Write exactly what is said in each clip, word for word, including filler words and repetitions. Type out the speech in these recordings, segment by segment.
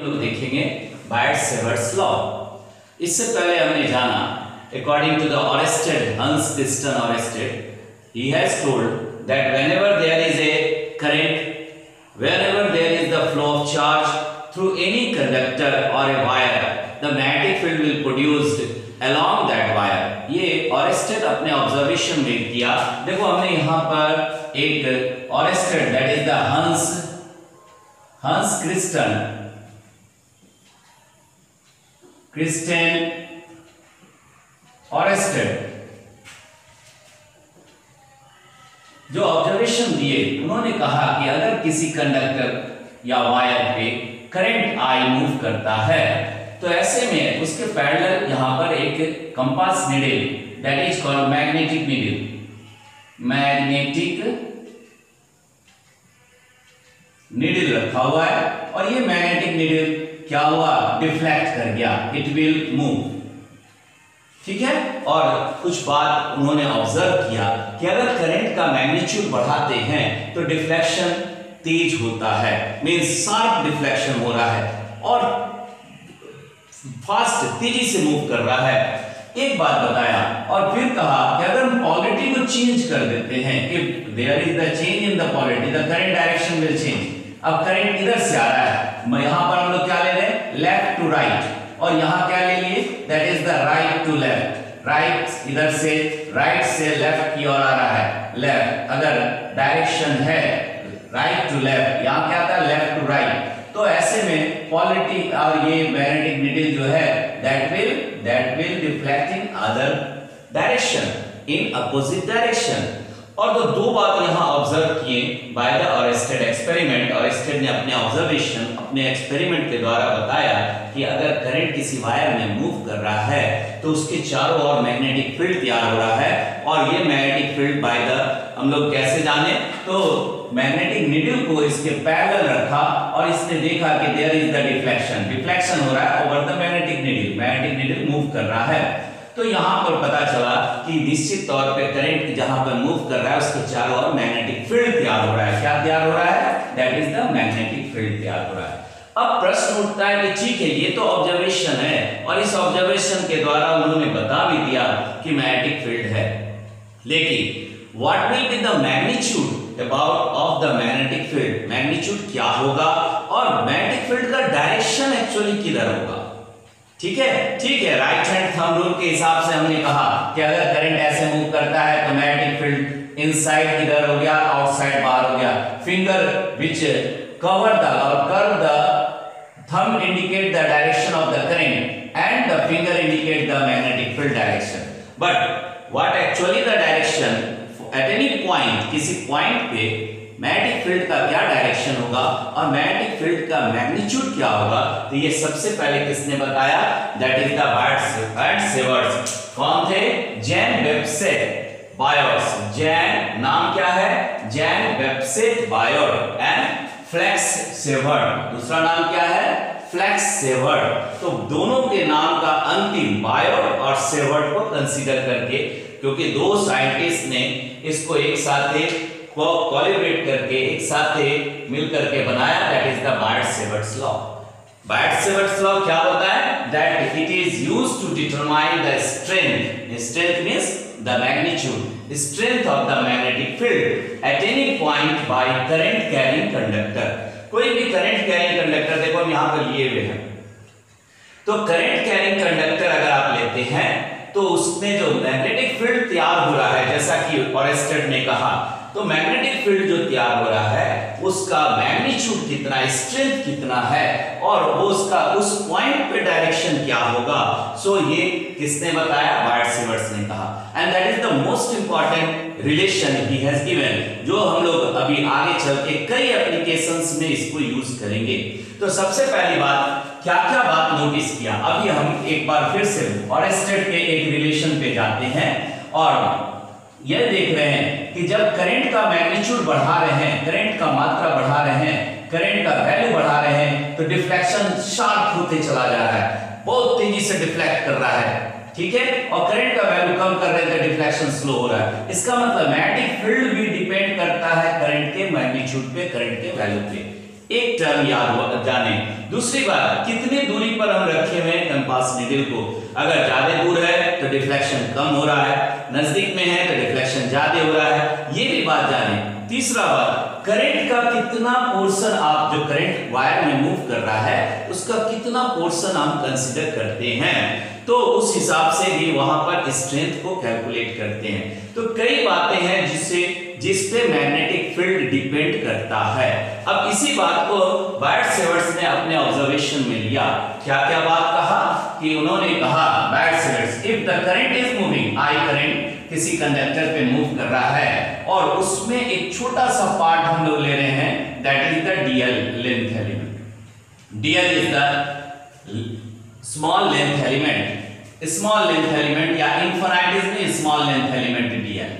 लोग देखेंगे बायट-सेवर्ट्स लॉ। इससे पहले हमने जाना according to the Oersted, Hans Christian Oersted, he has told that whenever there is a current, whenever there is the flow of charge through any conductor or a wire, the magnetic field will produced along that wire। ये Oersted अपने observation में किया। देखो हमने यहाँ पर एक Oersted that is the Hans Hans Christian Christian Oersted जो ऑब्जर्वेशन दिए, उन्होंने कहा कि अगर किसी कंडक्टर या वायर पे करंट आई मूव करता है तो ऐसे में उसके पैरेलल यहां पर एक compass needle that is called magnetic needle magnetic needle रखा हुआ है और ये मैग्नेटिक नीडल क्या हुआ, डिफ्लेक्ट कर गया, इट विल मूव। ठीक है। और कुछ बात उन्होंने ऑब्जर्व किया कि अगर करंट का मैग्नीट्यूड बढ़ाते हैं तो डिफ्लेक्शन तेज होता है, मींस शार्प डिफ्लेक्शन हो रहा है और फास्ट तेजी से मूव कर रहा है। एक बात बताया और फिर कहा कि अगर हम पॉलिटी को चेंज कर देते हैं, if there is the change in the polarity the current direction will change. अब करंट इधर से आ रहा है, यहां पर हम लोग क्या ले रहे हैं, लेफ्ट टू राइट, और यहां क्या ले लिए, that is the right to left. Right इधर से राइट से लेफ्ट की ओर आ रहा है, लेफ्ट अगर डायरेक्शन है राइट टू लेफ्ट, यहां क्या था, लेफ्ट टू राइट। तो ऐसे में पॉलिटी और ये मैग्नेटिक नीडल जो है that will that will reflect in other direction, in opposite direction. और तो दो बात यहां ऑब्जर्व किए by the Oersted experiment. Oersted ने अपने ऑब्जर्वेशन अपने एक्सपेरिमेंट के द्वारा बताया कि अगर करंट किसी वायर में मूव कर रहा है तो उसके चारों ओर मैग्नेटिक फील्ड तैयार हो रहा है। और ये मैग्नेटिक फील्ड बाय द हम लोग कैसे जाने, तो मैग्नेटिक नीडल को इसके पैरेलल रखा और इसने देखा कि there is the deflection, deflection हो रहा है over the magnetic needle, magnetic needle move कर रहा है। तो यहां पर पता चला कि निश्चित तौर पे करंट जहां पर मूव कर रहा है उसके चारों ओर मैग्नेटिक फील्ड तैयार हो रहा है। क्या तैयार हो रहा है, that is the magnetic field तैयार हो रहा है। अब प्रश्न उठता है कि ठीक है ये तो ऑब्जर्वेशन है और इस ऑब्जर्वेशन के द्वारा उन्होंने बता भी दिया कि मैग्नेटिक फील्ड है, लेकिन what will be the magnitude about of the magnetic field, magnitude क्या होगा और मैग्नेटिक फील्ड का डायरेक्शन एक्चुअली किधर होगा। ठीक है, ठीक है। राइट हैंड थंब रूल के हिसाब से हमने कहा कि अगर करंट ऐसे मूव करता है तो मैग्नेटिक फील्ड इनसाइड इधर हो गया, आउटसाइड बाहर हो गया। फिंगर व्हिच कवर द और curve the thumb indicate the direction of the current and the finger indicate the magnetic field direction. But what actually the direction at any point, किसी point पे magnetic field का क्या direction होगा और magnetic field का magnitude क्या होगा, तो ये सबसे पहले किसने बताया, दैट इज द बायट-सेवर्ट्स। कौन थे, जैन वेबसेट बायोट। जैन नाम क्या है, Jean Baptiste Biot and Felix Savart, दूसरा नाम क्या है, फ्लेक्स सेवर्ट। तो दोनों के नाम का अंतिम बायोट और सेवर्ट को कंसीडर करके, क्योंकि दो साइंटिस्ट ने इसको एक साथ को कोलैबोरेट करके एक साथ मिलकर के बनाया, that is the Biot Savart's law. Biot Savart's law क्या होता है, that it is used to determine the strength, strength means the magnitude, strength of the magnetic field at any point by current carrying conductor. कोई भी current carrying conductor, देखो हम यहां पर लिए हुए हैं, तो करंट कैरिंग कंडक्टर अगर आप लेते हैं तो उसमें जो मैग्नेटिक फील्ड तैयार हो रहा है, जैसा कि ऑरेस्टेड ने कहा, तो मैग्नेटिक फील्ड जो तैयार हो रहा है उसका मैग्नीट्यूड कितना, स्ट्रेंथ कितना है और वो उसका उस पॉइंट पे डायरेक्शन क्या होगा। सो so, ये किसने बताया, बायट-सेवर्ट्स ने कहा। And that is the most important relation he has given, जो हम लोग अभी आगे चल के कई एप्लीकेशंस में इसको यूज करेंगे। तो सबसे पहली बात, क्या क्या बात नोटिस किया, अभी हम एक बार फिर से ऑरेस्टेड के एक रिलेशन पे जाते हैं और यह देख रहे हैं कि जब करंट का मैग्नीट्यूड बढ़ा रहे हैं, करंट का मात्रा बढ़ा रहे हैं, करंट का वैल्यू बढ़ा रहे हैं, तो डिफ्लेक्शन शार्प होते चला जा रहा है, बहुत तेजी से डिफ्लेक्ट कर रहा है। ठीक है, और करंट का वैल्यू कम कर रहे हैं तो डिफ्लेक्शन स्लो हो रहा है। इसका मतलब मैग्नेटिक फील्ड भी डिपेंड करता है करंट के मैग्नीट्यूड पे, करंट के वैल्यू पे। एक टर्म याद जाने। दूसरी बात, कितनी दूरी पर हम रखे हुए हैं कंपास नीडल को। अगर ज्यादा दूर है तो डिफ्लेक्शन कम हो रहा है, नजदीक में है तो डिफ्लेक्शन ज्यादा हो रहा है, ये भी बात जाने। तीसरा बात, करंट का कितना पोर्शन आप जो करंट वायर में मूव कर रहा है उसका कितना पोर्शन हम कंसीडर करते हैं, तो उस हिसाब से भी वहां पर स्ट्रेंथ को कैलकुलेट करते हैं। तो कई बातें हैं जिससे जिस पे मैग्नेटिक फील्ड डिपेंड करता है। अब इसी बात को बायट-सेवर्ट्स ने अपने ऑब्जर्वेशन में लिया। क्या क्या बात कहा कि उन्होंने कहा Biot Savart's, if the current is moving, I current किसी कंडक्टर पे मूव कर रहा है और उसमें एक छोटा सा पार्ट हम लोग ले रहे हैं, that is the dl length element. Dl is the small length element, small length element या infinitesimally small length element dl.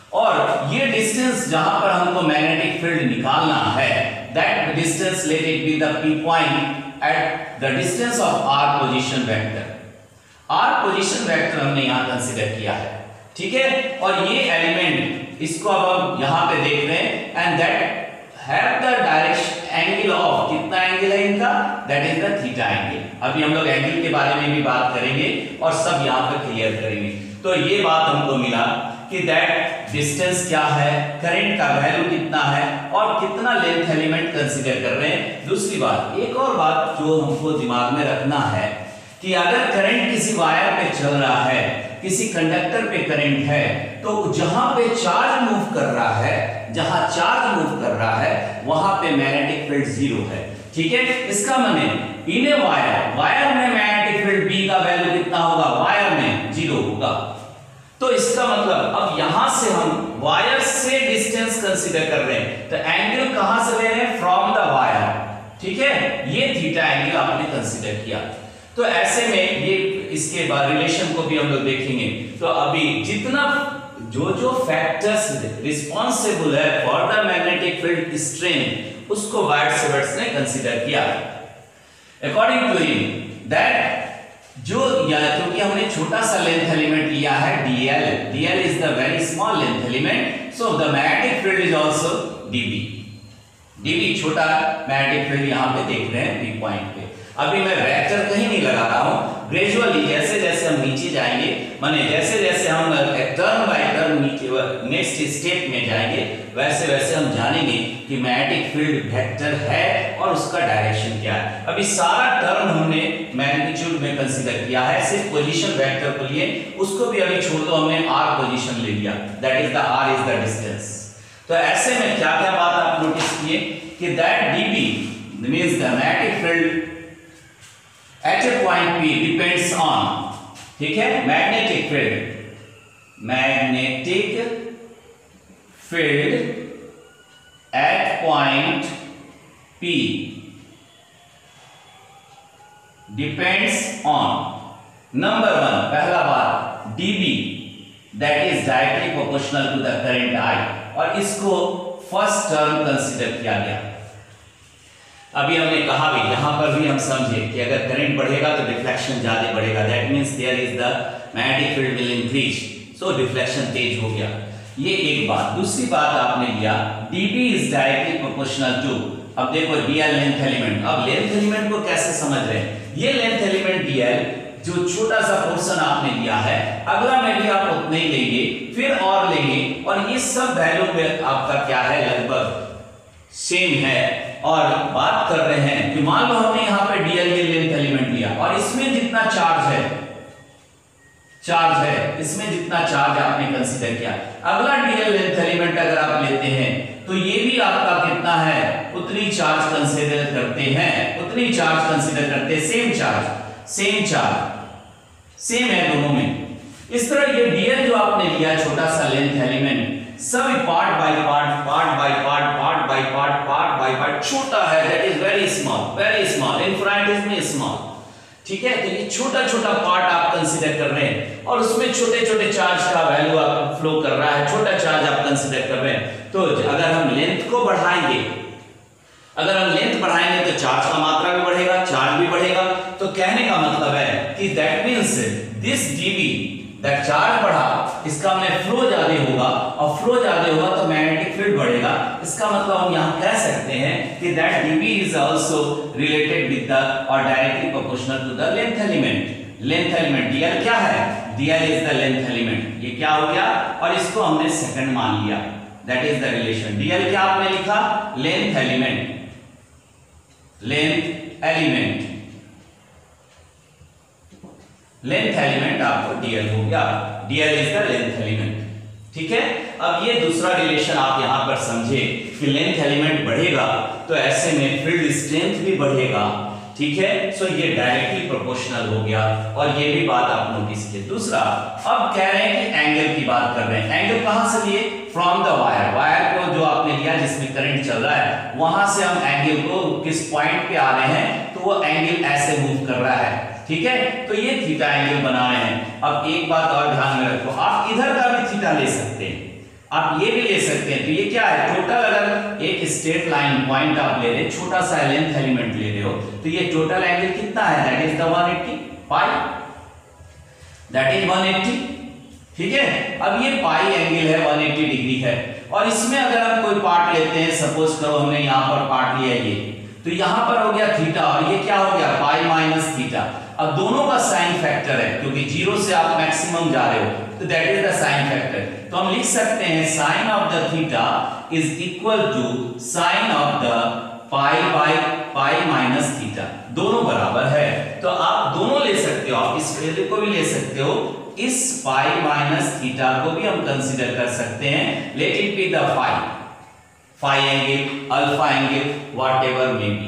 और ये डिस्टेंस जहां पर हमको मैग्नेटिक फील्ड निकालना है, that distance let it be the P point at the distance of r position vector. R position vector हमने यहां कंसीडर किया है, ठीक है। और ये एलिमेंट, इसको अब हम यहां पे देख रहे हैं, and that have the direction angle of, कितना एंगल है इनका, that is the theta angle. अभी हम लोग एंगल के बारे में भी बात करेंगे और सब यहां पर क्लियर करेंगे। तो ये बात हमको मिला कि दैट डिस्टेंस क्या है, करंट का वैल्यू कितना है और कितना लेंथ एलिमेंट कंसीडर कर रहे हैं। दूसरी बात, एक और बात जो हमको दिमाग में रखना है कि अगर करंट किसी वायर पे चल रहा है, किसी कंडक्टर पे करंट है, तो जहां पे चार्ज मूव कर रहा है, जहां चार्ज मूव कर रहा है वहां पे मैग्नेटिक फील्ड जीरो है, ठीक है। इसका मतलब इन ए वायर, वायर में मैग्नेटिक फील्ड B का वैल्यू कितना होगा, वायर में जीरो होगा। तो इसका मतलब अब यहां से हम वायर से डिस्टेंस कंसीडर कर रहे हैं, तो एंगल कहां से ले रहे हैं, फ्रॉम द वायर, ठीक है। ये थीटा एंगल आपने कंसीडर किया। तो ऐसे में ये इसके बाद रिलेशन को भी हम लोग देखेंगे। तो अभी जितना जो जो फैक्टर्स रिस्पॉन्सिबल है for the magnetic field strength, उसको बायट-सेवर्ट्स ने कंसीडर किया। अकॉर्डिंग टू हिम दैट जो या क्योंकि हमने छोटा सा लेंथ एलिमेंट लिया है dl, dl is the very small length element, so the magnetic field is also dB. DB छोटा मैग्नेटिक फील्ड यहां पे देख रहे हैं पी पॉइंट पे। अभी मैं वेक्टर कहीं नहीं लगा रहा हूं, ग्रेजुअली जैसे जैसे हम नीचे जाएंगे, माने जैसे जैसे हम टर्न बाय टर्न नीचे नेक्स्ट स्टेप में जाएंगे, वैसे वैसे हम जानेंगे कि मैग्नेटिक फील्ड वेक्टर है और उसका डायरेक्शन क्या है। अभी सारा टर्न हमने मैग्नीट्यूड में कंसीडर किया है, सिर्फ पोजीशन वेक्टर को लिए, उसको भी अभी छोड़ दो, हमने आर पोजीशन ले लिया, that is the r is the distance. तो ऐसे में क्या क्या बात आप नोटिस किए कि that dB means the magnetic field at a point P depends on, ठीक है, magnetic field, magnetic field at point P depends on number one, पहला बात dB that is directly proportional to the current I, और इसको first term consider किया गया। अभी हमने कहा भी, यहां पर भी हम समझे कि अगर करंट बढ़ेगा तो डिफ्लेक्शन ज्यादा बढ़ेगा, that means there is the magnetic field will increase, so deflection तेज हो गया। ये एक बात। दूसरी बात आपने लिया dB is directly proportional to, अब देखो dl लेंथ एलिमेंट। अब लेंथ एलिमेंट को कैसे समझ रहे हैं, ये लेंथ एलिमेंट dl जो छोटा सा पोर्शन आपने लिया है, अगला में भी आप उतना ही लेंगे, फिर और लेंगे, और ये सब वैल्यू पे आपका क्या है, लगभग सेम है। और बात कर रहे हैं कि मान लो हमने यहां पे डीएल के लेंथ एलिमेंट लिया और इसमें जितना चार्ज है, चार्ज है इसमें जितना चार्ज आपने कंसीडर किया, अगला डीएल लेंथ एलिमेंट अगर आप लेते हैं तो ये भी आपका कितना है, उतनी चार्ज कंसीडर करते हैं, उतनी चार्ज कंसीडर करते हैं, same charge, same charge same है दोनों में। इस तरह ये डीएल जो आपने लिया छोटा सा लेंथ एलिमेंट, सब part by part, part by part, part by part, part by part छोटा है, that is very small, very small, infinitesimally small, ठीक है। तो ये छोटा छोटा पार्ट आप कंसीडर कर रहे हैं और उसमें छोटे छोटे चार्ज का वैल्यू आप फ्लो कर रहा है, छोटा चार्ज आप कंसीडर कर रहे हैं। तो अगर हम लेंथ को बढ़ाएंगे, अगर हम लेंथ बढ़ाएंगे तो चार्ज का मात्रा भी बढ़ेगा, चार्ज भी बढ़ेगा। तो कहने का मतलब है कि that means this dB that charge बढ़ा, इसका में फ्लो ज्यादा होगा, और फ्लो ज्यादा होगा तो मैग्नेटिक फील्ड बढ़ेगा। इसका मतलब हम यहाँ कह सकते हैं कि that dB is also related with the और directly proportional to the length element. Length element dl क्या है? dl is the length element. ये क्या हो गया? और इसको हमने सेकंड मान लिया, that is the relation. dl क्या आपने लिखा? Length element, length element, length element आपको dl हो गया। dl is the length element, ठीक है। अब ये दूसरा रिलेशन आप यहां पर समझे कि लेंथ एलिमेंट बढ़ेगा तो ऐसे में फील्ड स्ट्रेंथ भी बढ़ेगा, ठीक है। सो ये डायरेक्टली प्रोपोर्शनल हो गया, और ये भी बात आप नोटिस कीजिए। दूसरा, अब कह रहे हैं कि एंगल की बात कर रहे हैं। एंगल कहां से लिए? From the wire. वायर को जो आपने लिया जिसमें करंट चल रहा है, वहां से हम एंगल को किस पॉइंट पे आ रहे हैं, तो वो एंगल ऐसे मूव कर रहा है, ठीक है। तो ये थीटा एंगल बना रहे हैं। अब एक बात और ध्यान में रखो, आप इधर का भी थीटा ले सकते हैं, आप ये भी ले सकते हैं। तो ये क्या है? टोटल अगर एक स्ट्रेट लाइन पॉइंट आप ले रहे, छोटा सा लेंथ एलिमेंट ले रहे हो, तो ये टोटल एंगल कितना है? That is the one eighty pi, that is one eighty, ठीक है। अब ये पाई एंगल है, वन एट्टी डिग्री है, और इसमें अगर हम कोई पार्ट लेते हैं, सपोज करो हमने यहां पर पार्ट लिया ये, तो यहां पर हो गया थीटा, और ये क्या हो गया? Pi minus theta. अब दोनों का साइन फैक्टर है, क्योंकि जीरो से आप मैक्सिमम जा रहे हो, तो that is the sine factor. तो हम लिख सकते हैं sine of the theta is equal to sine of the pi by pi minus theta, दोनों बराबर है। तो आप दोनों ले सकते हो, आप इस वैल्यू को भी ले सकते हो, इस पाई माइनस थीटा को भी हम कंसीडर कर सकते हैं। Let it be the phi, phi angle, alpha angle, whatever may be,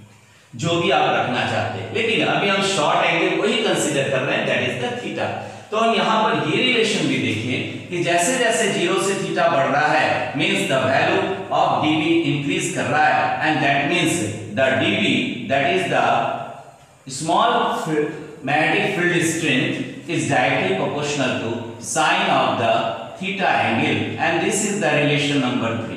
जो भी आप रखना चाहते हैं। लेकिन अभी हम शॉर्ट एंगल को ही कंसीडर कर रहे हैं, दैट इज द थीटा। तो हम यहां पर ये रिलेशन भी देखें कि जैसे जैसे जीरो से थीटा बढ़ रहा है, means the value of dB increase कर रहा है, and that means the dB that is the small magnetic field strength is directly proportional to sine of the theta angle, and this is the relation number three.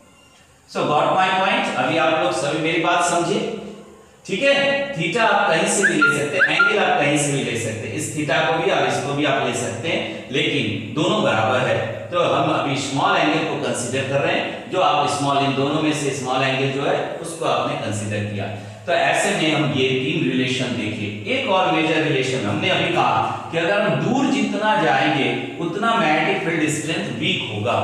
So got my point? अभी आप लोग सभी मेरी बात समझे, ठीक है। Theta आप कहीं से भी ले सकते हैं, एंगल आप कहीं से भी ले सकते हैं, इस थीटा को भी और इसको भी आप ले सकते हैं, लेकिन दोनों बराबर है। तो हम अभी स्मॉल एंगल को कंसीडर कर रहे हैं, जो आप स्मॉल, इन दोनों में से स्मॉल एंगल जो है उसको आपने कंसीडर किया। तो ऐसे में हम ये तीन रिलेशन देखे। एक और मेजर रिलेशन हमने अभी कहा कि अगर हम दूर जितना जाएंगे उतना मैग्नेटिक फील्ड स्ट्रेंथ वीक होगा।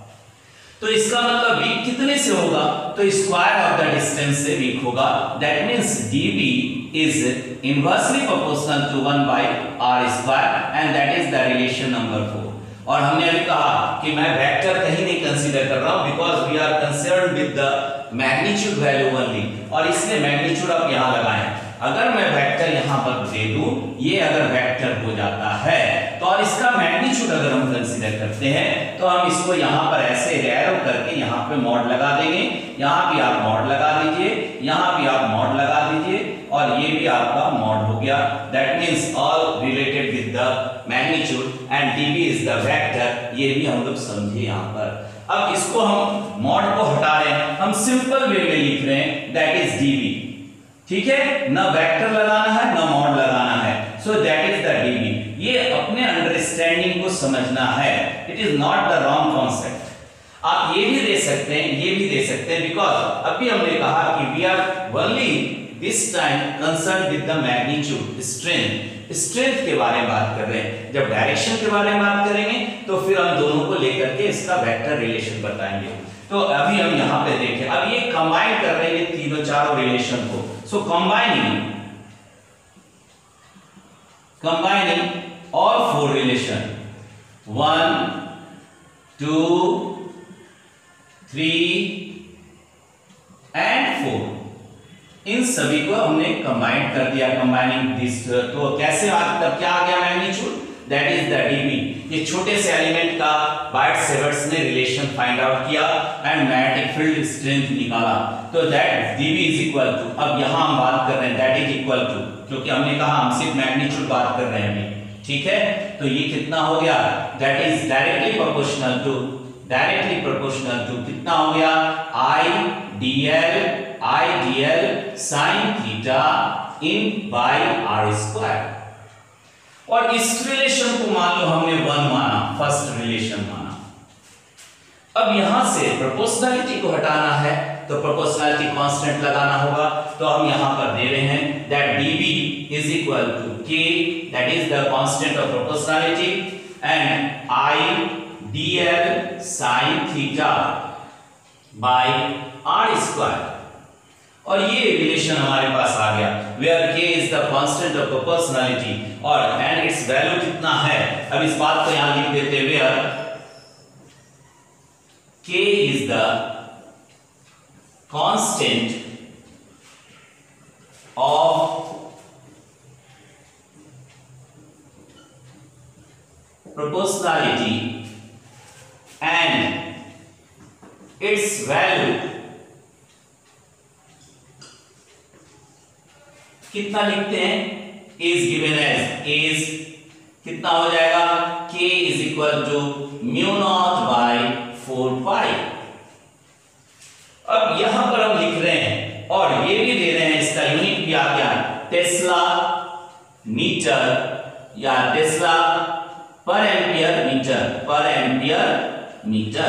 तो इसका मतलब वीक कितने से होगा? तो स्क्वायर ऑफ द डिस्टेंस से वीक होगा। That means dB is inversely proportional to one by r square, and that is the relation number four. और हमने अभी कहा कि मैं वेक्टर कहीं नहीं कंसीडर कर रहा हूं, because we are concerned with the magnitude value only, और इसलिए मैग्नीट्यूड आप यहां लगाएं। अगर मैं वेक्टर यहां पर दे दूं, ये अगर वेक्टर हो जाता है तो, और इसका मैग्नीट्यूड अगर हम कंसीडर करते हैं, तो हम इसको यहां पर ऐसे एरो करके यहां पे मॉड लगा देंगे। यहां भी आप मॉड लगा दीजिए, यहां भी आप मॉड लगा दीजिए, और ये भी आपका मॉड हो गया। That means all related with the magnitude and dB is the vector. ये भी हम लोग समझे यहां पर। अब इसको हम मॉड को हटा रहे हैं, हम सिंपल वे में लिख रहे हैं, दैट इज dB, ठीक है। न वेक्टर लगाना है, न मॉड लगाना है, so that is the dB। ये अपने अंडरस्टैंडिंग को समझना है, it is not the wrong concept. आप ये भी दे सकते हैं, ये भी दे सकते हैं, बिकॉज अभी हमने कहा कि we are only this time concern with the magnitude, strength, strength के बारे में बात कर रहे हैं। जब डायरेक्शन के बारे में बात करेंगे तो फिर हम दोनों को लेकर के इसका वेक्टर रिलेशन बताएंगे। तो अभी हम यहां पे देखें, अब ये कंबाइन कर रहे हैं ये तीनों चारों रिलेशन को। So combining combining all four relation, one two three and four, इन सभी को हमने कंबाइन कर दिया। कंबाइनिंग दिस, तो कैसे आ, तब क्या आ गया magnitude? That is the dB। ये छोटे से एलिमेंट का बायट-सेवर्ट्स ने रिलेशन फाइंड आउट किया एंड मैग्नेटिक फील्ड स्ट्रेंथ निकाला। तो that dB is equal to, अब यहां हम बात कर रहे हैं दैट इज इक्वल टू, क्योंकि हमने कहा हम सिर्फ मैग्नीट्यूड बात कर रहे हैं अभी, ठीक है। तो ये कितना हो गया? That is directly proportional to, directly proportional to कितना हो गया? I dl I dl sin theta in by r square. और इस रिलेशन को मान लो हमने वन माना, फर्स्ट रिलेशन माना। अब यहां से प्रोपोर्शनलिटी को हटाना है तो प्रोपोर्शनलिटी कांस्टेंट लगाना होगा। तो हम यहां पर दे रहे हैं that dB is equal to k, that is the constant of proportionality, and I dl sin theta by r square। और ये रिलेशन हमारे पास आ गया where k is the constant of proportionality और and its value कितना है। अब इस बात को यहां लिख देते हैं where k is the constant of proportionality and its value कितना लिखते हैं is given as is कितना हो जाएगा k is equal to mu naught by four pi. अब यहां पर हम लिख रहे हैं और ये भी दे रहे हैं, इसका यूनिट भी आ गया टेस्ला मीटर या tesla per ampere metre, per ampere metre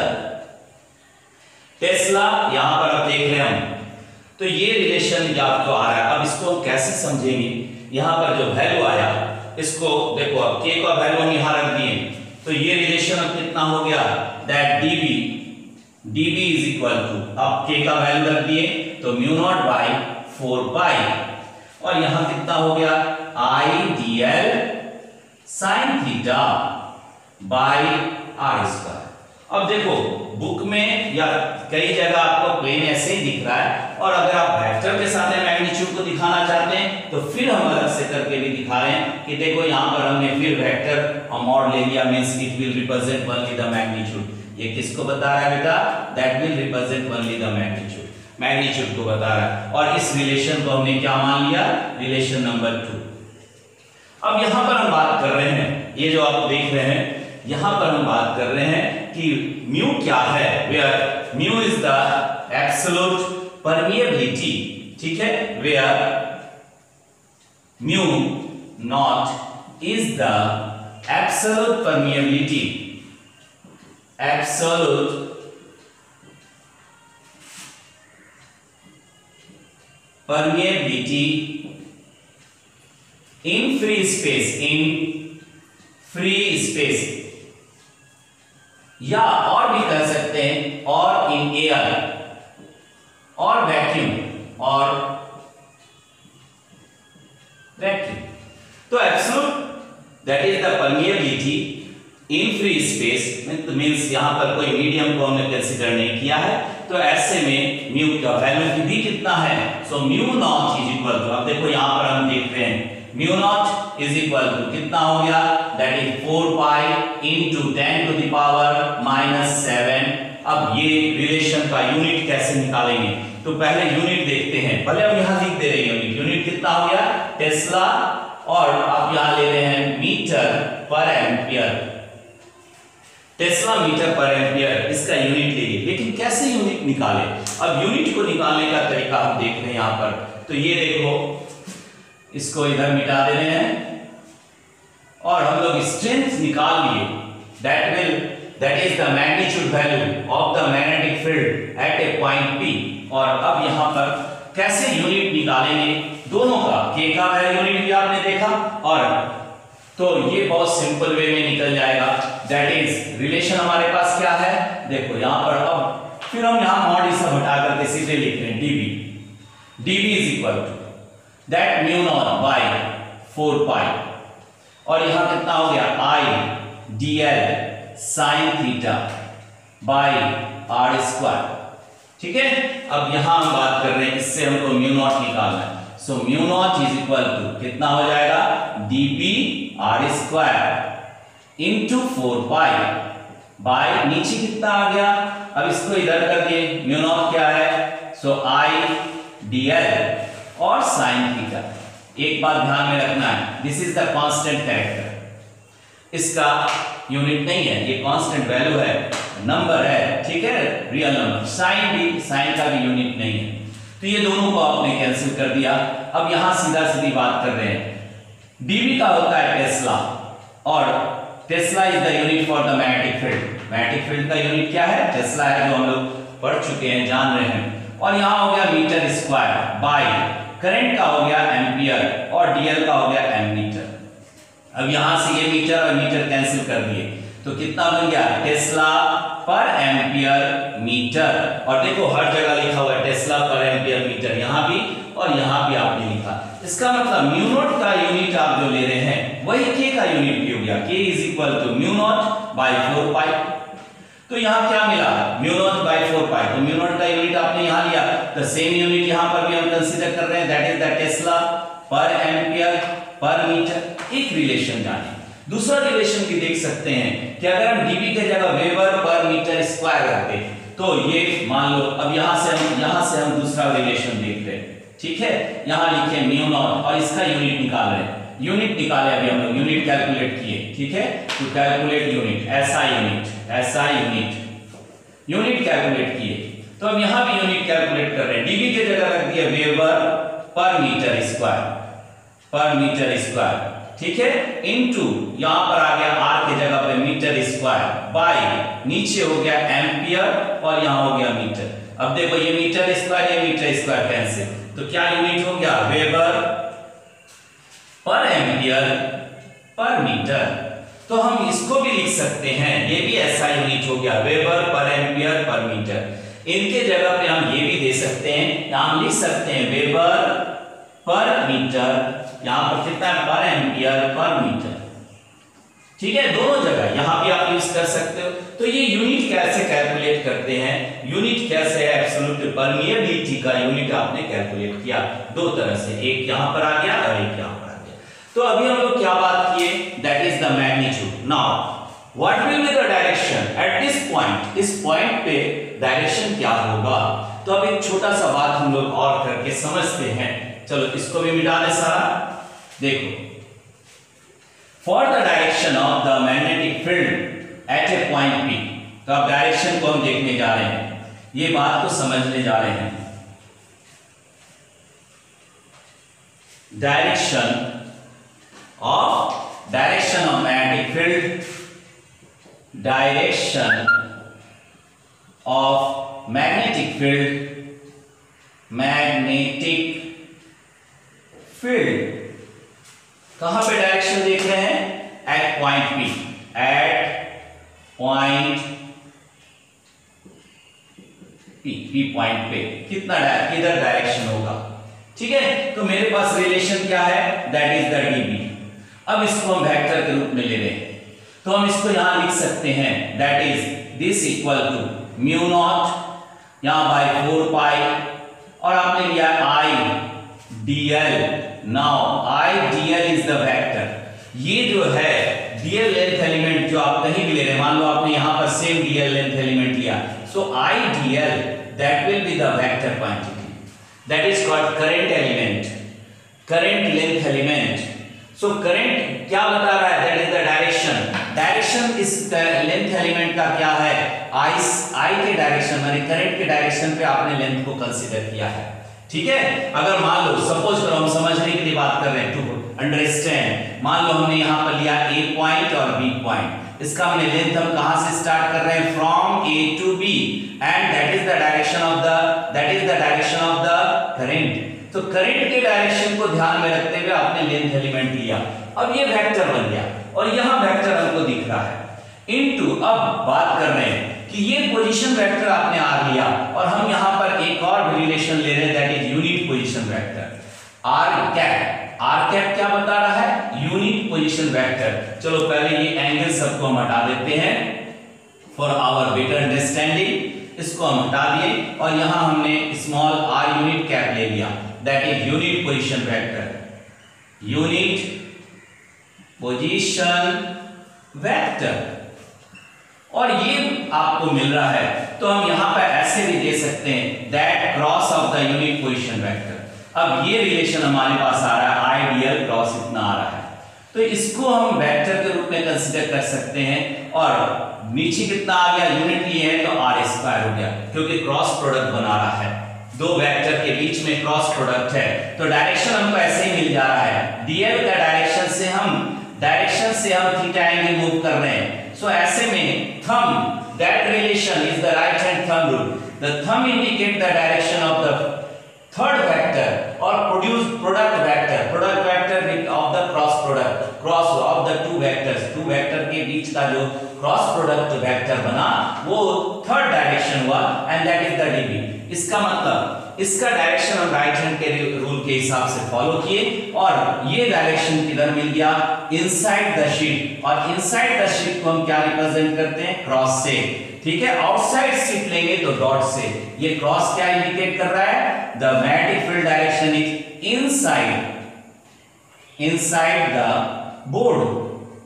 tesla यहां पर आप देख रहे हैं। तो ये रिलेशन आपको आ रहा है। अब इसको कैसे समझेंगे, यहां पर जो वैल्यू आया इसको देखो, अब k का वैल्यू हम यहां रख दिए तो ये रिलेशन अब कितना हो गया that dB dB is equal to, अब k का वैल्यू रख दिए तो mu naught by four pi और यहां कितना हो गया I dl sin theta by r square. अब देखो बुक में या कई जगह आपको प्लेन ऐसे ही दिख रहा है और अगर आप वेक्टर के साथ मैग्नीट्यूड को दिखाना चाहते हैं तो फिर हम अलग से करके भी दिखा रहे हैं कि देखो यहाँ पर हमने फिर वेक्टर और मॉड ले लिया, means it will represent only the magnitude. ये किसको बता रहा है बेटा, that will represent only the magnitude, magnitude को बता रहा है। और इस रिलेशन को हमने क्या मान लिया, रिलेशन नंबर टू। अब यहाँ पर हम बात कर रहे हैं, ये जो आप देख रहे हैं यहां पर हम बात कर रहे हैं कि म्यू क्या है, where mu is the absolute permeability, ठीक है, where mu naught is the absolute permeability, absolute permeability in free space, in free space, या और भी कह सकते हैं और इन एयर और वैक्यूम, और वैक्यूम। तो absolute that is the permeability in free space means यहां पर कोई मीडियम को हमने कंसीडर नहीं किया है, तो ऐसे में म्यू का वैल्यू भी कितना है, so mu naught is equal to, अब देखो यहां पर हम देख रहे हैं mu naught is equal to कितना हो गया, that is four pi into ten to the power minus seven. अब ये रिलेशन का यूनिट कैसे निकालेंगे, तो पहले यूनिट देखते हैं, पहले हम यहां लिख दे रहे हैं यूनिट, यूनिट कितना हो गया टेस्ला और अब यहां ले रहे हैं meter per ampere, tesla meter per ampere इसका यूनिट लीजिए। लेकिन कैसे यूनिट निकाले, अब यूनिट को निकालने का तरीका हम देख रहे हैं यहां पर। तो ये देखो इसको इधर मिटा दे रहे हैं और हम लोग स्ट्रेंथ निकाल लिए, that will that is the magnitude value of the magnetic field at a point P। और अब यहां पर कैसे यूनिट निकालेंगे दोनों का, k का वैल्यू यूनिट भी आपने देखा, और तो ये बहुत सिंपल वे में निकल जाएगा, दैट इज रिलेशन हमारे पास क्या है, देखो यहां पर अब फिर हम यहां मॉड इसे हटा करके सीधे लिख रहे हैं dB, dB is equal to that mu naught by four pi और यहां कितना हो गया I dl sin theta by r square, ठीक है। अब यहां हम बात कर रहे हैं, इससे हमको म्यू नॉट निकालना है, so mu naught is equal to कितना हो जाएगा dB r square into four pi by नीचे कितना आ गया, अब इसको इधर कर दिए, म्यू नॉट क्या है, सो I dl और sin थीटा। एक बात ध्यान में रखना है, this is the constant character, इसका यूनिट नहीं है, ये कांस्टेंट वैल्यू है, नंबर है, ठीक है, रियल नंबर। साइन भी, साइन का भी यूनिट नहीं है, तो ये दोनों को आपने कैंसिल कर दिया। अब यहां सीधा सीधी बात कर रहे हैं, डीबी का होता है टेस्ला, और tesla is the unit for the magnetic field. Magnetic field का यूनिट क्या है? टेस्ला है, जो हम लोग पढ़ चुके हैं, जान रहे हैं। और यहां हो गया मीटर स्क्वायर बाय करंट का हो गया एम्पियर, और डीएल का हो गया एमीटर। अब यहां से ये मीटर और मीटर कैंसिल कर दिए, तो कितना बन गया? Tesla per ampere metre. और देखो हर जगह लिखा हुआ है टेस्ला पर एम्पियर मीटर, यहां भी और यहां भी आपने लिखा। इसका मतलब म्यू नॉट का यूनिट आप जो ले रहे हैं वही के का यूनिट भी हो गया, K is equal to mu naught by four pi. तो यहां क्या मिला? Mu naught by four pi. तो म्यू नॉट का यूनिट आपने यहां लिया, तो सेम यूनिट यहां पर भी हम कंसीडर कर रहे हैं, that is the tesla per ampere per meter. एक रिलेशन जाने, दूसरा रिलेशन भी देख सकते हैं कि अगर हम डीबी के जगह वेबर पर मीटर स्क्वायर रखते तो ये मान लो, अब यहां से हम यहां से हम दूसरा रिलेशन देख रहे हैं, ठीक है। यहां लिखे म्यू नॉट और इसका यूनिट निकाल रहे हैं। यूनिट निकाले अभी हम लोग, यूनिट कैलकुलेट किए, ठीक है। टू कैलकुलेट यूनिट, ऐसा यूनिट ऐसा यूनिट यूनिट कैलकुलेट किए, तो अब यहां भी यूनिट कैलकुलेट कर रहे हैं। डीबी के जगह रख दिया weber per meter square per meter square, ठीक है, इनटू यहां पर आ गया आर के जगह पे मीटर स्क्वायर बाय नीचे हो गया एम्पियर और यहां हो गया मीटर। अब देखो ये मीटर स्क्वायर ये मीटर स्क्वायर कैंसिल, तो क्या यूनिट हो गया? वेबर पर एम्पियर पर मीटर। तो हम इसको भी लिख सकते हैं, ये भी ऐसा यूनिट हो गया, वेबर पर एम्पियर पर मीटर। इनके जगह पे हम ये भी दे सकते हैं, हम लिख सकते हैं वेबर पर मीटर, यहां पर कितना है? पर एम्पियर पर मीटर, ठीक है। दोनों जगह यहां भी आप यूज कर सकते हो। तो ये यूनिट कैसे कैलकुलेट करते हैं? यूनिट कैसे है? एब्सोल्यूट परमिएबिलिटी का यूनिट आपने कैलकुलेट किया दो तरह से, एक यहां पर आ गया और एक यहां पर आ गया। तो अभी हम लोग क्या बात किए? That is the magnitude. Now what will be the direction at this point? इस पॉइंट पे डायरेक्शन क्या होगा? तो अब एक छोटा सा बात हम लोग और करके समझते हैं। चलो इसको भी मिटा दे सारा। देखो, for the direction of the magnetic field at a point P, तो अब डायरेक्शन को हम देखने जा रहे हैं, ये बात को समझने जा रहे हैं। Direction of direction of magnetic field, direction of magnetic field, magnetic field कहां पे डायरेक्शन देख रहे हैं? At point P, at point P, P point पे कितना किधर डायरेक्शन होगा, ठीक है। तो मेरे पास रिलेशन क्या है? That is the dB. अब इसको हम वेक्टर के रूप में ले रहे हैं, तो हम इसको यहां लिख सकते हैं, that is this equal to mu naught यहां बाय फोर पाई, और आपने लिया I dl. Now I dl is the vector. ये जो है डीएल लेंथ एलिमेंट जो आप कहीं भी ले रहे हैं, मान लो आपने यहां पर सेम डीएल लेंथ एलिमेंट लिया, so I dl that will be the vector quantity, that is called current element, current length element. So current क्या बता रहा है? That is the direction. Direction इस लेंथ एलिमेंट का क्या है? आई आई के डायरेक्शन माने करंट के डायरेक्शन पे आपने लेंथ को कंसीडर किया है, ठीक है। अगर मान लो सपोज करो, हम समझने के लिए बात कर रहे हैं, टू अंडरस्टैंड, मान लो हमने यहां पर लिया ए पॉइंट और बी पॉइंट, इसका हमने लेंथ हम कहां से स्टार्ट कर रहे हैं? From A to B, and that is the direction of the that is the direction of the current. तो करंट के डायरेक्शन को ध्यान में रखते हुए आपने लेंथ एलिमेंट लिया, अब ये वेक्टर बन गया, और यहां वेक्टर हमको दिख रहा है इनटू, अब बात कर रहे हैं कि ये पोजीशन वेक्टर आपने आर लिया, और हम यहां पर एक और रिलेशन ले रहे हैं, that is unit position vector, r cap. R cap क्या बता रहा है? Unit position vector. चलो पहले ये एंगल सबको हम हटा देते हैं फॉर आवर बेटर अंडरस्टैंडिंग, इसको हम हटा दिए, और यहां हमने स्मॉल आर यूनिट कैप ले लिया, that is unit position vector, unit position vector. और ये आपको मिल रहा है, तो हम यहां पर ऐसे भी दे सकते हैं, that cross of the unit position vector. अब ये रिलेशन हमारे पास आ रहा है, आई डीएल क्रॉस इतना आ रहा है, तो इसको हम वेक्टर के रूप में कंसीडर कर सकते हैं। और नीचे कितना आ गया? यूनिट लिए है तो आर स्क्वायर हो गया, क्योंकि क्रॉस प्रोडक्ट बना रहा है, दो वेक्टर के बीच में क्रॉस प्रोडक्ट है, तो डायरेक्शन हमको ऐसे ही मिल जा रहा है। डीएल का डायरेक्शन से हम डायरेक्शन से हम थीटा एंगल मूव कर रहे हैं। सो so, ऐसे में thumb that relation is the right hand thumb rule. The thumb indicate the direction of the third vector और produce product vector product vector of the cross product cross of the two vectors two vector के बीच का जो cross product vector बना वो third direction हुआ and that is the dB. इसका मतलब इसका डायरेक्शन हम राइट हैंड के रूल के हिसाब से फॉलो किए और ये डायरेक्शन किधर मिल गया, इनसाइड द शीट। और इनसाइड द शीट को हम क्या रिप्रेजेंट करते हैं, क्रॉस से। ठीक है, आउटसाइड शीट लेंगे तो डॉट से। ये क्रॉस क्या इंडिकेट कर रहा है, the magnetic field direction is inside inside the board.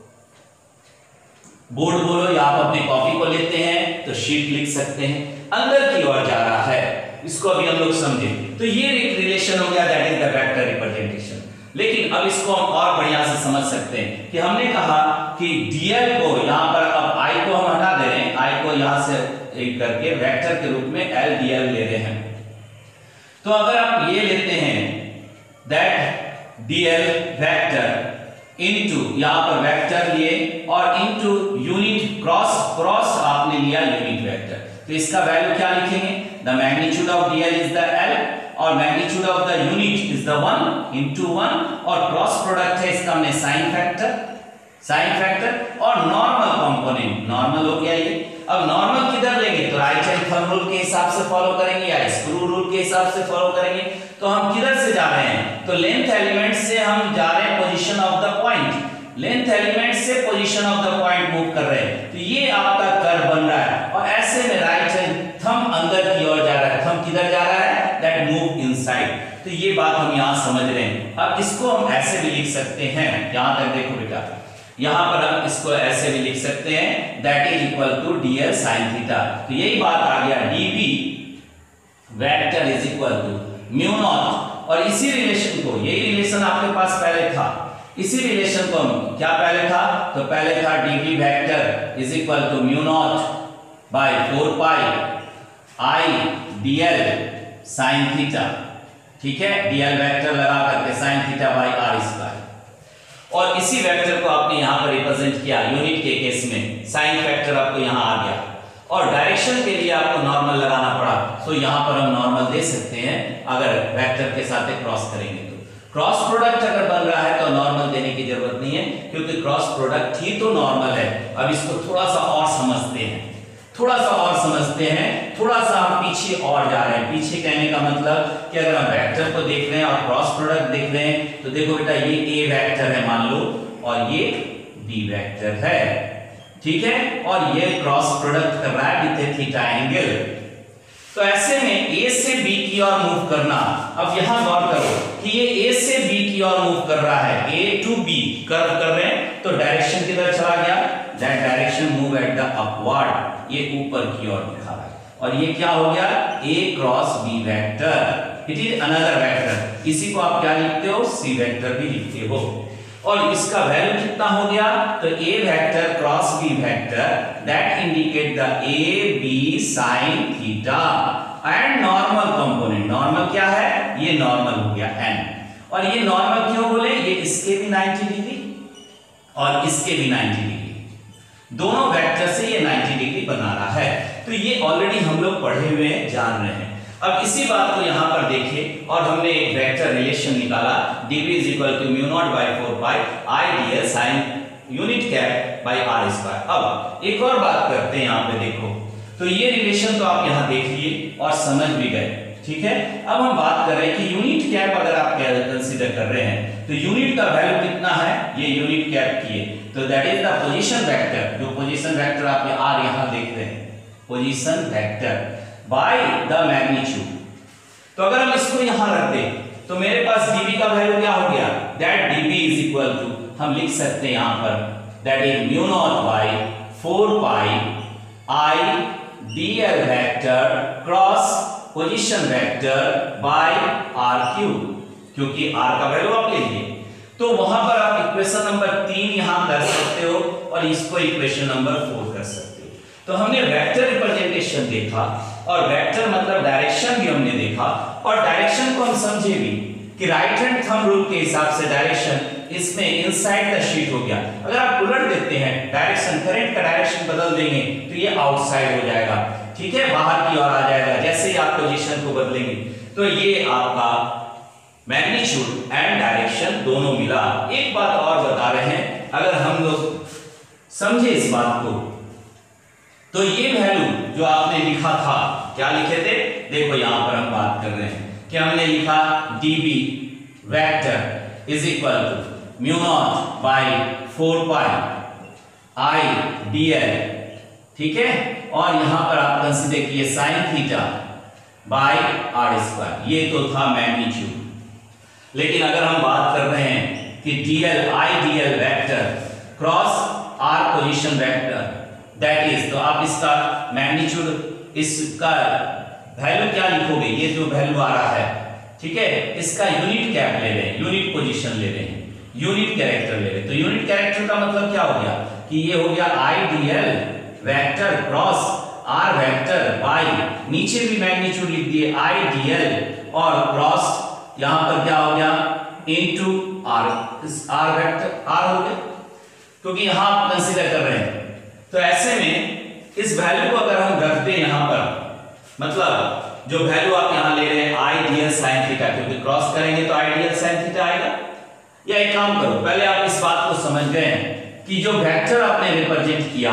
Board बोलो या आप अपनी कॉपी को लेते हैं तो शीट लिख सकते हैं, अंदर की ओर जा रहा है। इसको अभी हम लोग समझे तो ये एक रिलेशन हो गया, that is the vector representation. लेकिन अब इसको हम और बढ़िया से समझ सकते हैं कि हमने कहा कि डीएल को यहां पर अब आई को हम हटा दे रहे हैं, आई को यहां से एक करके वेक्टर के रूप में एल डीएल ले रहे हैं। तो अगर आप ये लेते हैं दैट डीएल वेक्टर इनटू यहां पर वेक्टर लिए और इनटू यूनिट क्रॉस क्रॉस आपने लिया यूनिट वेक्टर, तो इसका वैल्यू क्या लिखेंगे, the magnitude of dl is the l और magnitude of the unit is the one into one और क्रॉस प्रोडक्ट है इसका हमने साइन फैक्टर साइन फैक्टर और नॉर्मल कंपोनेंट नॉर्मल हो गया ये। अब नॉर्मल किधर लेंगे, तो राइट हैंड थंब रूल के हिसाब से फॉलो करेंगे या स्क्रू रूल के हिसाब से फॉलो करेंगे। तो हम किधर से जा रहे हैं, तो लेंथ एलिमेंट से हम जा रहे हैं position of the point, length element से position of the point move कर रहे हैं। तो ये आपका कर्व बन रहा है और ऐसे में राइट हैंड थंब अंदर की ओर जा रहा है, थंब किधर जा रहा है, दैट मूव इनसाइड। तो ये बात हम यहां समझ रहे हैं। अब इसको हम ऐसे भी लिख सकते हैं, यहां तक देखो बेटा, यहां पर हम इसको ऐसे भी लिख सकते हैं that is equal to dl sine theta. तो यही बात आ गया, dB vector is equal to mu naught. और इसी रिलेशन को, यही रिलेशन आपके पास पहले था, इसी रिलेशन को हम क्या पहले था, तो पहले था dB vector is equal to mu naught by four pi I dl sine theta. ठीक है, डीएल वेक्टर लगा करके sine theta by r square. और इसी वेक्टर को आपने यहां पर रिप्रेजेंट किया यूनिट के केस में, साइन फैक्टर आपको यहां आ गया और डायरेक्शन के लिए आपको नॉर्मल लगाना पड़ा। सो यहां पर हम नॉर्मल दे सकते हैं अगर वेक्टर के साथ क्रॉस करेंगे तो। क्रॉस प्रोडक्ट अगर बन रहा है तो नॉर्मल देने की जरूरत नहीं है क्योंकि क्रॉस प्रोडक्ट ही तो नॉर्मल है। अब इसको थोड़ा सा और समझते हैं, थोड़ा सा और समझते हैं, थोड़ा सा हम पीछे और जा रहे हैं। पीछे कहने का मतलब कि अगर हम वेक्टर को देख रहे हैं और क्रॉस प्रोडक्ट देख रहे हैं तो देखो बेटा ये ए वेक्टर है मान लो और ये बी वेक्टर है। ठीक है, और ये क्रॉस प्रोडक्ट कर रहा है विद थीटा एंगल। तो ऐसे में ए से बी की ओर मूव करना, अब यहां गौर करो कि ये ए से बी की ओर मूव कर रहा है, ए टू बी कर्व कर रहे हैं, तो डायरेक्शन किधर चला गया, that direction move at the upward, ये ऊपर की ओर दिखा रहा है। और ये क्या हो गया, A cross B vector, it is another vector. इसी को आप क्या लिखते हो, सी वेक्टर भी लिखते हो। और इसका वैल्यू कितना हो गया, तो A vector cross B vector that indicate the A B sine theta and normal component. Normal क्या है, ये नॉर्मल हो गया एन। और ये नॉर्मल क्यों बोले, ये इसके भी नाइंटी डिग्री और इसके भी नाइंटी डिग्री, दोनों वेक्टर से ये नाइंटी डिग्री बना रहा है। तो ये ऑलरेडी हम लोग पढ़े हुए हैं, जान रहे हैं। अब इसी बात को यहां पर देखें और हमने एक वेक्टर रिलेशन निकाला, dv is equal to mu naught by four pi I dl sin unit cap by r square। अब एक और बात करते हैं, यहां पे देखो तो ये रिलेशन तो आप यहां देख लिए और समझ भी गए। ठीक है, अब हम बात कर रहे हैं कि यूनिट कैप अगर आप कंसीडर कर रहे हैं तो यूनिट का वैल्यू कितना है, ये यूनिट कैप की है, तो that is the position vector. जो पोजीशन वेक्टर आप आर यहां देख रहे हैं, position vector by the magnitude. तो अगर हम इसको यहां रख दें तो मेरे पास dv का वैल्यू क्या हो गया, that dv is equal to, हम लिख सकते हैं यहां पर that is mu naught by four pi i dl vector cross position vector by r cube, क्योंकि r का वैल्यू आप ले लिए। तो वहां पर आप इक्वेशन नंबर तीन यहां कर सकते हो और इसको इक्वेशन नंबर फोर कर सकते हो। तो हमने वेक्टर रिप्रेजेंटेशन देखा और वेक्टर मतलब डायरेक्शन भी हमने देखा, और डायरेक्शन को हम समझे भी कि राइट हैंड थंब रूल के हिसाब से डायरेक्शन इसमें इनसाइड द शीट हो गया। अगर आप उलट देते हैं डायरेक्शन, करंट का डायरेक्शन बदल देंगे तो ये आउटसाइड हो जाएगा, ठीक है, बाहर की ओर आ जाएगा जैसे ही आप पोजीशन को बदलेंगे। तो ये आपका मैग्नीट्यूड एंड डायरेक्शन दोनों मिला। एक बात और बता रहे हैं, अगर हम लोग समझे इस बात को, तो ये वैल्यू जो आपने लिखा था, क्या लिखे थे, देखो यहां पर हम बात कर रहे हैं कि हमने लिखा dB vector is equal to mu naught by four pi I dl, ठीक है, और यहां पर आप कंसीडर किए sine theta by r square, ये तो था मैग्नीट्यूड। लेकिन अगर हम बात कर रहे हैं कि dl I dl vector cross r position vector, that is, तो आप इसका मैग्नीट्यूड, इसका वैल्यू क्या लिखोगे, ये जो वैल्यू आ रहा है, ठीक है, इसका यूनिट कैप ले रहे हैं, यूनिट पोजीशन ले रहे हैं, यूनिट कैरेक्टर ले रहे हैं। तो यूनिट कैरेक्टर का मतलब क्या हो गया कि ये हो गया I dl vector cross r vector by, नीचे भी मैग्नीट्यूड लिख दिए आई dl और क्रॉस यहां पर क्या हो गया into r, r vector r हो गया, क्योंकि यहां आप कंसीडर कर रहे हैं। तो ऐसे में इस वैल्यू को अगर हम रख दें यहां पर, मतलब जो वैल्यू आप यहां ले रहे हैं आई dl sin थीटा, क्योंकि क्रॉस करेंगे तो आई dl sin थीटा आएगा। या एक काम करो, पहले आप इस बात को समझ गए कि जो वेक्टर आपने रिप्रेजेंट किया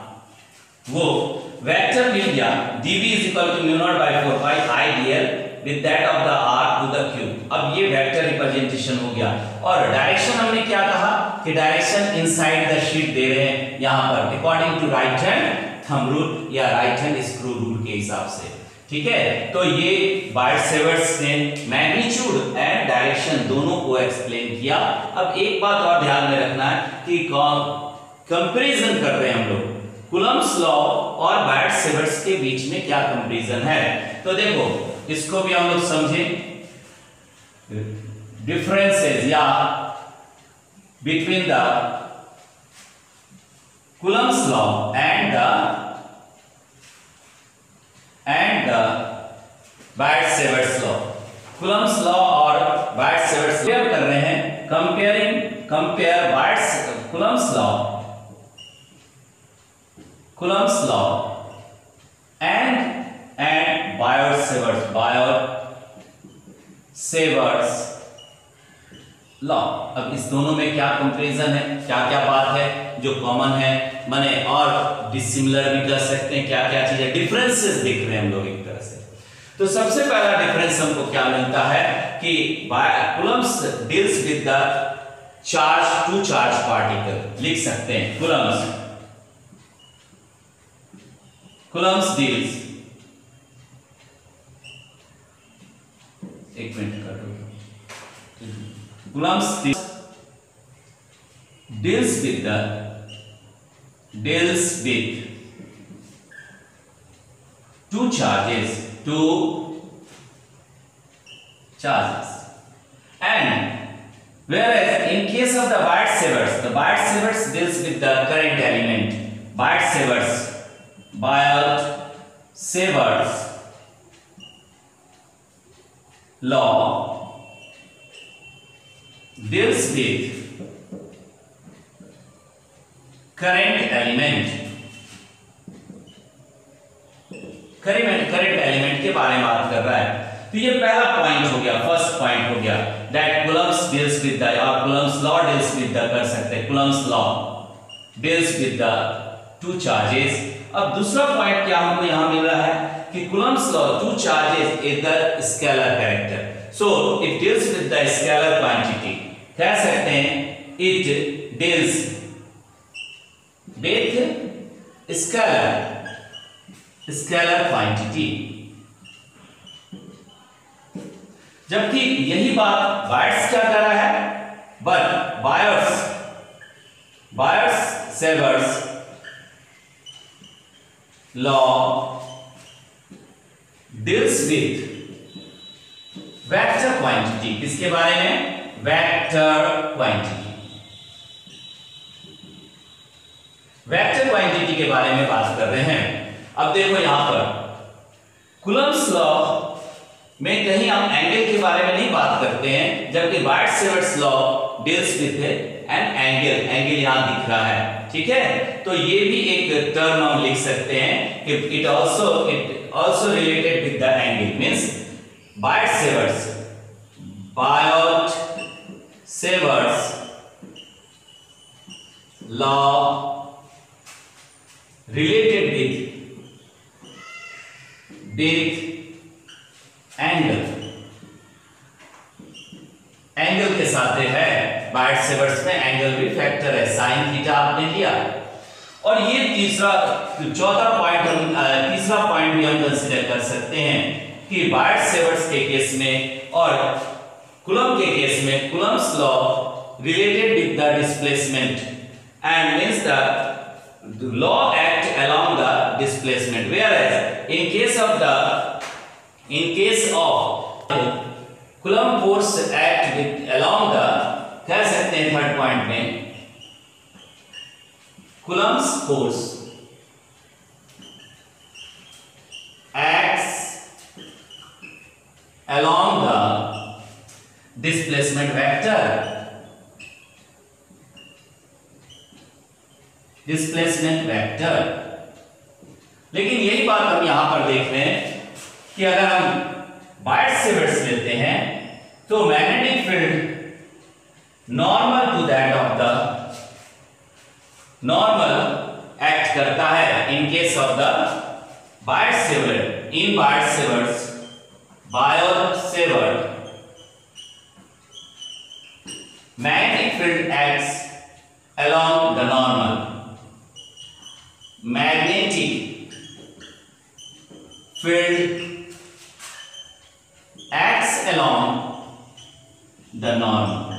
वो वेक्टर मिल गया dv is equal to mu naught by four pi I dl with that of the r to the cube। अब ये वेक्टर रिप्रेजेंटेशन हो गया, और डायरेक्शन हमने क्या कहा कि डायरेक्शन इनसाइड द शीट दे रहे हैं यहां पर according to right hand thumb rule या राइट हैंड स्क्रू रूल के हिसाब से, ठीक है। तो ये बायट-सेवर्ट्स ने मैग्नीट्यूड एंड डायरेक्शन दोनों को एक्सप्लेन किया। अब एक बात और ध्यान में रखना है कि कंपैरिजन कर रहे हैं हम लोग कूलम्ब्स लॉ और बायट-सेवर्ट्स के बीच में क्या कंपैरिजन है। तो देखो इसको भी हम लोग समझे, डिफरेंसेस या between the Coulomb's law and the and the Biot Savart's law. Coulomb's law और बायट-सेवर्ट्स लॉ कर रहे हैं, comparing compare Biot Coulomb's law Coulomb's law and and Biot Savart's Biot Savart's law. अब इस दोनों में क्या कंपैरिजन है, क्या क्या बात है जो कॉमन है, माने और डिसिमिलर भी कर सकते हैं, क्या क्या चीजें डिफरेंसेस देख रहे हैं हम लोग एक तरह से। तो सबसे पहला डिफरेंस हमको क्या मिलता है कि Coulomb's deals with the charge to charge particle, लिख सकते हैं कूलम्ब्स कूलम्ब्स डील्स, एक मिनट कर दो, Coulomb's deals with the deals with two charges two charges and whereas in case of the Biot-Savarts, the Biot-Savarts deals with the current element, Biot-Savarts Biot-Savarts law deals with current element current current element के बारे में बात कर रहा है। तो ये पहला पॉइंट हो गया, फर्स्ट पॉइंट हो गया that Coulomb's deals with the और Coulomb's law deals with the कर सकते हैं, Coulomb's law deals with the two charges. अब दूसरा पॉइंट क्या हमको यहां मिल रहा है कि Coulomb's law two charges is the scalar character, so it deals with the scalar quantity, कह सकते हैं it deals with scalar scalar quantity। जबकि यही बात बायट्स क्या कर रहा है, but Biot's Biot Savart's law deals with vector quantity. किसके बारे में, वेक्टर क्वांटिटी, वेक्टर क्वांटिटी के बारे में बात कर रहे हैं। अब देखो यहां पर कूलम्ब्स लॉ में कहीं हम एंगल के बारे में नहीं बात करते हैं, जबकि Biot Savart's law deals with an angle. Angle यहां दिख रहा है, ठीक है। तो ये भी एक टर्म हम लिख सकते हैं कि it also it also related with the angle, means Biot Savart's Biot Savart's law related with with angle. Angle के साथ है बार्ट-सेवर्ट्स में एंगल भी फैक्टर है, साइन थीटा आपने लिया। और ये तीसरा चौथा पॉइंट हम तीसरा पॉइंट भी हम कंसीडर कर सकते हैं कि बार्ट-सेवर्ट्स के केस में और कूलम्ब के केस में Coulomb's law related with the displacement and means the The law act along the displacement, whereas in case of the in case of Coulomb force act with along the कह सकते हैं third point में Coulomb's force acts along the displacement vector displacement vector. लेकिन यही बात हम यहां पर देख रहे हैं कि अगर हम बार्ट-सेवर्ट्स लेते हैं तो magnetic field normal to that of the normal act करता है in case of the Biot Savart in Biot Savart's Biot Savart magnetic field acts along the normal magnetic field acts along the normal।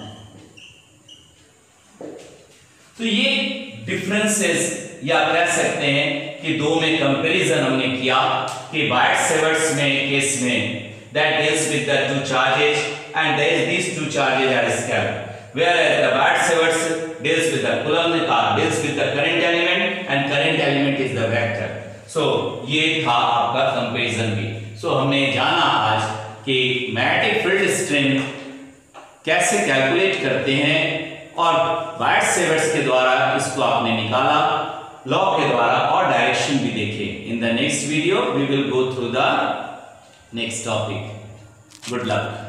तो ये डिफरेंसेस या कह सकते हैं कि दो में कंपैरिजन हमने किया कि बार्ट-सेवर्ट्स में केस में that deals with the two charges and there these two charges are scalar, whereas the Biot Savart's deals with the Coulomb uh, deals with the current element and current element is the vector। so ये था आपका comparison भी। so हमने जाना आज कि magnetic field strength कैसे calculate करते हैं और बार्ट-सेवर्ट्स के द्वारा इसको आपने निकाला लॉ के द्वारा और डायरेक्शन भी देखे। In the next video we will go through the next topic. Good luck.